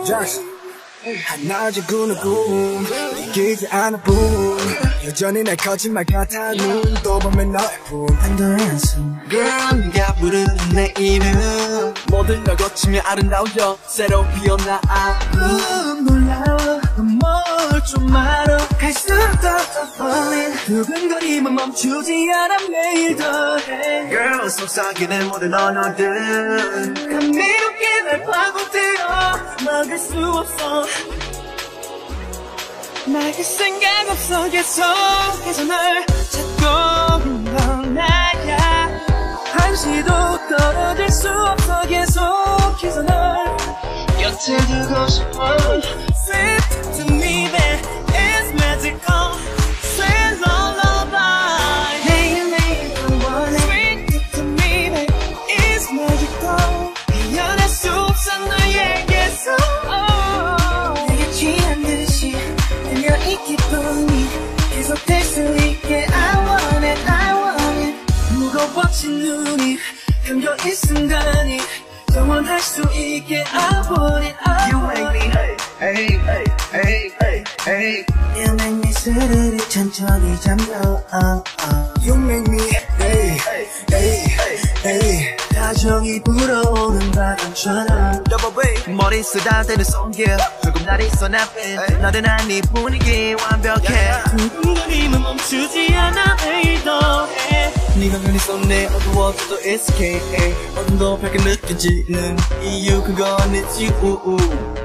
한낮에 꾸는 꿈 이기지 않아 뿐 여전히 날 거짓말 같아 눈도 보면 너의 품 단도의 한숨 Girl 네가 부르는 내 이름 모든 걸 거치며 아름다워져 새로 피어나 놀라워 넌 뭘 좀 알아 갈수록 더 falling 두근거림은 멈추지 않아 매일 더해 Girl 속삭이는 모든 언어들 감미롭게 날 파고들어 막을 수 없어 막을 생각 없어 계속해서 널 찾고 있는 건 나야 한시도 떨어질 수 없어 계속해서 널 곁에 두고 싶어 Sweet to me babe it's magical Sweet lullaby 매일매일 넌 원해 Sweet to me babe it's magical 이겨낼 수 없어 너에게서 내게 취한 듯이 들려 이 기분이 계속될 수 있게 I want it I want it 무거워진 눈이 감겨 이 순간이 영원할 수 있게 I want it I You want make me hey hey hey hey hey You make me 스르르 천천히 잠겨 You make me hey hey hey 다정히 불어오는 바람처럼 머리 쓰다대는 손길 조금 날 있어 나쁜 나른한 이 분위기 완벽해 두근거림은 멈추지 않아 매일 더해 네가 눈이 쏟네 어두워져도 it's okay 어둠도 밝게 느껴지는 이유 그건 it's you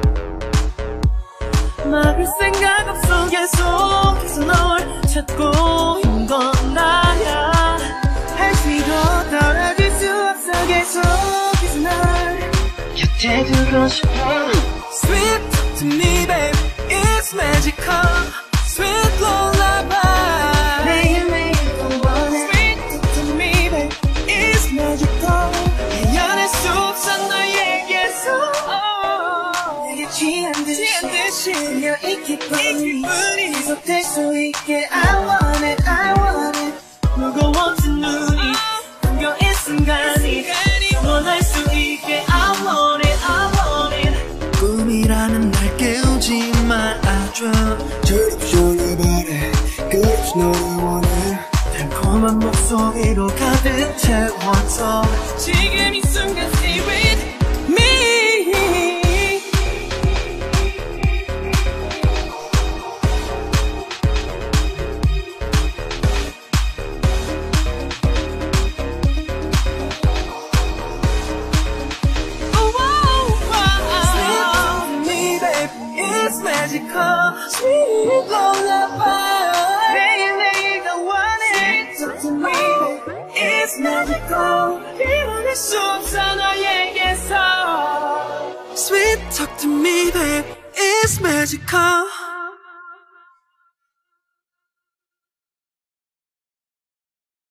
막을 생각 없어 계속해서 널 찾고 있는 건 나야 한시도 떨어질 수 없어 계속해서 널 곁에 두고 싶어 Sweet to me babe it's magical Sweet lullaby 매일매일 넌 원해 Sweet to me babe it's magical 이겨낼 수 없어 너에게서 내게 취한 듯이 들려 이 기분이 계속될 수 있게 I want it I want it 무거워진 눈이 감겨 이 순간이 원할 수 있게 I want it I want it 꿈이라는 날 깨우지 말아줘 Just your body 끝없이 너를 원해 달콤한 목소리로 가득 채워줘 지금 이 순간 stay with me magical, sweet lullaby. 매일매일 더 원해. Talk to me, baby. It's magical. 이뤄낼 수 없어 너에게서. Sweet, talk to me, babe. It's magical.